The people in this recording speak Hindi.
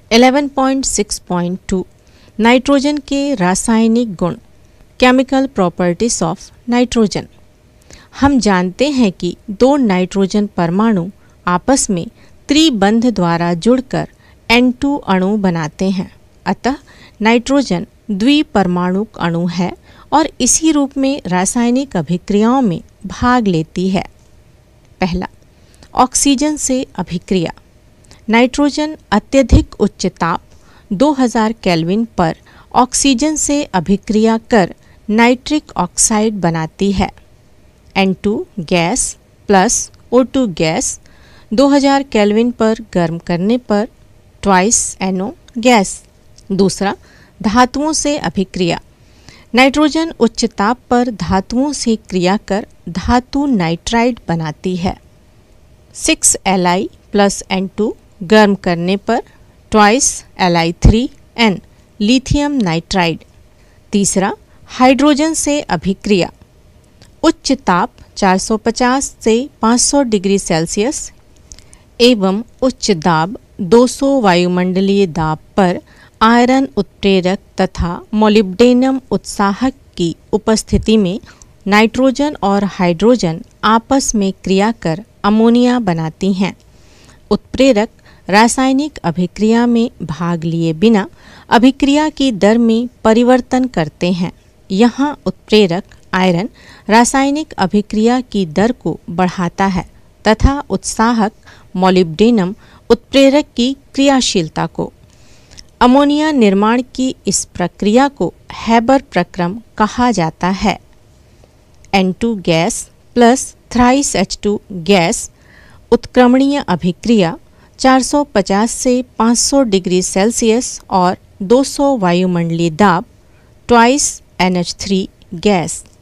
11.6.2 नाइट्रोजन के रासायनिक गुण, केमिकल प्रॉपर्टीज ऑफ नाइट्रोजन। हम जानते हैं कि दो नाइट्रोजन परमाणु आपस में त्रिबंध द्वारा जुड़कर N2 अणु बनाते हैं। अतः नाइट्रोजन द्विपरमाणुक अणु है और इसी रूप में रासायनिक अभिक्रियाओं में भाग लेती है। पहला, ऑक्सीजन से अभिक्रिया। नाइट्रोजन अत्यधिक उच्च ताप 2000 केल्विन पर ऑक्सीजन से अभिक्रिया कर नाइट्रिक ऑक्साइड बनाती है। N2 gas plus O2 gas 2000 kelvin पर गर्म करने पर ट्वाइस NO गैस। दूसरा, धातुओं से अभिक्रिया। नाइट्रोजन उच्च ताप पर धातुओं से क्रिया कर धातु नाइट्राइड बनाती है। 6Li प्लस N2 गर्म करने पर ट्वाइस Li3N लिथियम नाइट्राइड। तीसरा, हाइड्रोजन से अभिक्रिया। उच्च ताप 450 से 500 डिग्री सेल्सियस एवं उच्च दाब 200 वायुमंडलीय दाब पर आयरन उत्प्रेरक तथा मोलिब्डेनम उत्साहक की उपस्थिति में नाइट्रोजन और हाइड्रोजन आपस में क्रिया कर अमोनिया बनाती हैं। उत्प्रेरक रासायनिक अभिक्रिया में भाग लिए बिना अभिक्रिया की दर में परिवर्तन करते हैं। यहाँ उत्प्रेरक आयरन रासायनिक अभिक्रिया की दर को बढ़ाता है तथा उत्साहक मोलिब्डेनम उत्प्रेरक की क्रियाशीलता को। अमोनिया निर्माण की इस प्रक्रिया को हैबर प्रक्रम कहा जाता है। N2 gas plus thrice H2 gas उत्क्रमणीय अभिक्रिया 450 से 500 डिग्री सेल्सियस और 200 वायुमंडलीय दाब ट्वाइस NH3 गैस।